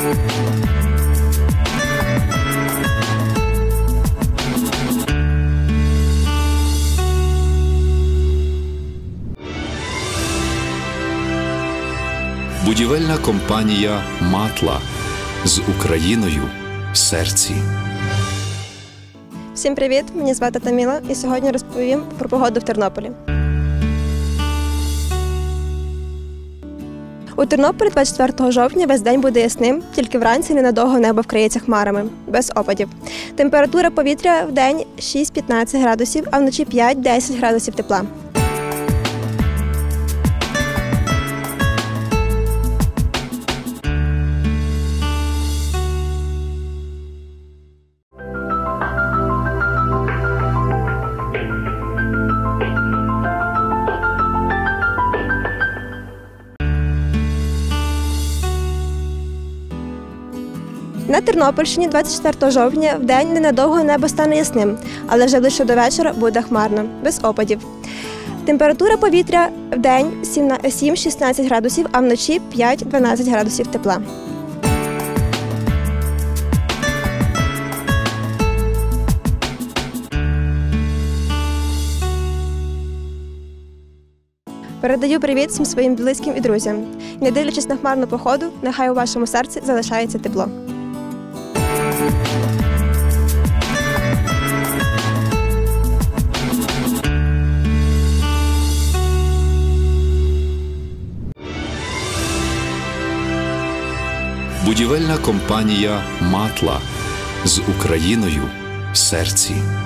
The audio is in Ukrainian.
Будівельна компанія «Матла» з Україною в серці. Всім привіт! Мене звати Таміла і сьогодні розповім про погоду в Тернополі. У Тернополі 24 жовтня весь день буде ясним, тільки вранці ненадовго небо вкриється хмарами, без опадів. Температура повітря в день 6-15 градусів, а вночі 5-10 градусів тепла. На Тернопільщині 24 жовтня в день ненадовго небо стане ясним, але вже ближче до вечора буде хмарно, без опадів. Температура повітря в день 7-16 градусів, а вночі 5-12 градусів тепла. Передаю привіт всім своїм близьким і друзям. Не дивлячись на хмарну погоду, нехай у вашому серці залишається тепло. Будівельна компанія «Матла» з Україною в серці.